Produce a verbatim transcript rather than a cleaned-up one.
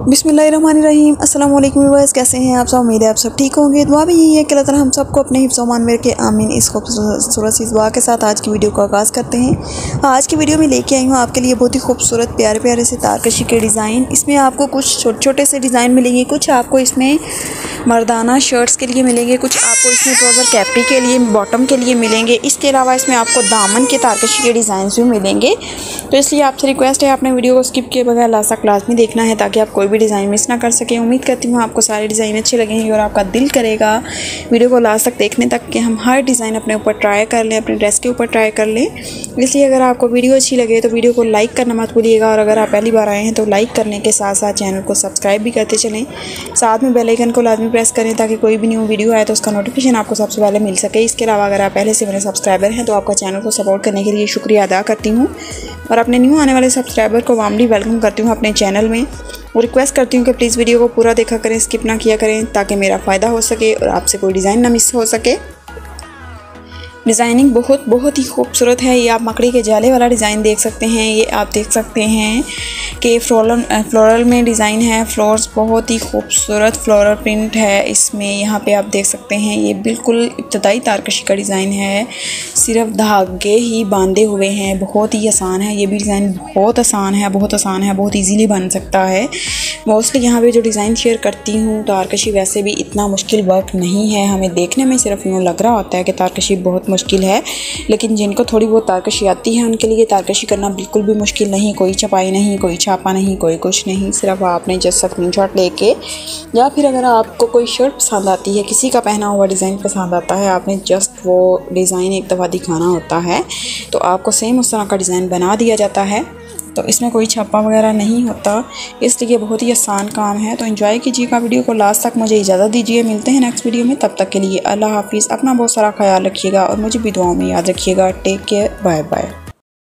बिस्मिल्लाहिर्रहमानिर्रहीम अस्सलाम वालेकुम व्यूअर्स, कैसे हैं आप सब। उम्मीद है आप सब ठीक होंगे। दुआ भी यही है कि अल्लाह ताला हम सबको अपने हिफ्ज़ व मान में रखे, आमीन। इस खूबसूरत सी दुआ के साथ आज की वीडियो को आगाज़ करते हैं। आज की वीडियो में लेके आई हूँ आपके लिए बहुत ही खूबसूरत प्यारे प्यारे से तारकशी के डिज़ाइन। इसमें आपको कुछ छोटे छोटे से डिज़ाइन मिलेंगे, कुछ आपको इसमें मर्दाना शर्ट्स के लिए मिलेंगे, कुछ आपको इसमें ट्राउज़र कैपरी के लिए, बॉटम के लिए मिलेंगे। इसके अलावा इसमें आपको दामन के तारकशी के डिज़ाइन भी मिलेंगे। तो इसलिए आपसे रिक्वेस्ट है, आपने वीडियो को स्किप किए बगैर लास्ट तक लाजमी देखना है ताकि आप कोई भी डिज़ाइन मिस ना कर सकें। उम्मीद करती हूँ आपको सारे डिज़ाइन अच्छे लगेंगे और आपका दिल करेगा वीडियो को लास्ट तक देखने तक कि हम हर डिज़ाइन अपने ऊपर ट्राई कर लें, अपने ड्रेस के ऊपर ट्राई कर लें। इसलिए अगर आपको वीडियो अच्छी लगे तो वीडियो को लाइक करना मत भूलिएगा, और अगर आप पहली बार आए हैं तो लाइक करने के साथ साथ चैनल को सब्सक्राइब भी करते चलें। साथ में बेल आइकन को लाजमी प्रेस करें ताकि कोई भी न्यू वीडियो आए तो उसका नोटिफिकेशन आपको सबसे पहले मिल सके। इसके अलावा अगर आप पहले से मेरे सब्सक्राइबर हैं तो आपका चैनल को सपोर्ट करने के लिए शुक्रिया अदा करती हूँ, और अपने न्यू आने वाले सब्सक्राइबर को वार्मली वेलकम करती हूँ अपने चैनल में। और रिक्वेस्ट करती हूँ कि प्लीज़ वीडियो को पूरा देखा करें, स्किप ना किया करें ताकि मेरा फ़ायदा हो सके और आपसे कोई डिज़ाइन ना मिस हो सके। डिज़ाइनिंग बहुत बहुत ही खूबसूरत है। ये आप मकड़ी के जाले वाला डिज़ाइन देख सकते हैं। ये आप देख सकते हैं कि फ्लोरल फ्लोरल में डिज़ाइन है। फ्लोर्स बहुत ही खूबसूरत फ्लोरल प्रिंट है इसमें। यहाँ पे आप देख सकते हैं ये बिल्कुल इब्तदाई तारकशी का डिज़ाइन है, सिर्फ धागे ही बांधे हुए हैं। बहुत ही आसान है, ये भी डिज़ाइन बहुत आसान है, बहुत आसान है, बहुत ईजीली बन सकता है। मोस्टली यहाँ पे जो डिज़ाइन शेयर करती हूँ तारकशी वैसे भी इतना मुश्किल वर्क नहीं है। हमें देखने में सिर्फ यूँ लग रहा होता है कि तारकशी बहुत मुश्किल है, लेकिन जिनको थोड़ी बहुत तारकशी आती है उनके लिए तारकशी करना बिल्कुल भी मुश्किल नहीं। कोई छपाई नहीं, कोई छापा नहीं, कोई कुछ नहीं। सिर्फ आपने जस्ट स्क्रीनशॉट लेके, या फिर अगर आपको कोई शर्ट पसंद आती है, किसी का पहना हुआ डिज़ाइन पसंद आता है, आपने जस्ट वो डिज़ाइन एक दफ़ा दिखाना होता है तो आपको सेम उस तरह का डिज़ाइन बना दिया जाता है। तो इसमें कोई छापा वगैरह नहीं होता, इसलिए बहुत ही आसान काम है। तो एंजॉय कीजिएगा वीडियो को लास्ट तक। मुझे इजाज़त दीजिए, मिलते हैं नेक्स्ट वीडियो में। तब तक के लिए अल्लाह हाफिज़। अपना बहुत सारा ख्याल रखिएगा और मुझे भी दुआओं में याद रखिएगा। Take care, bye bye.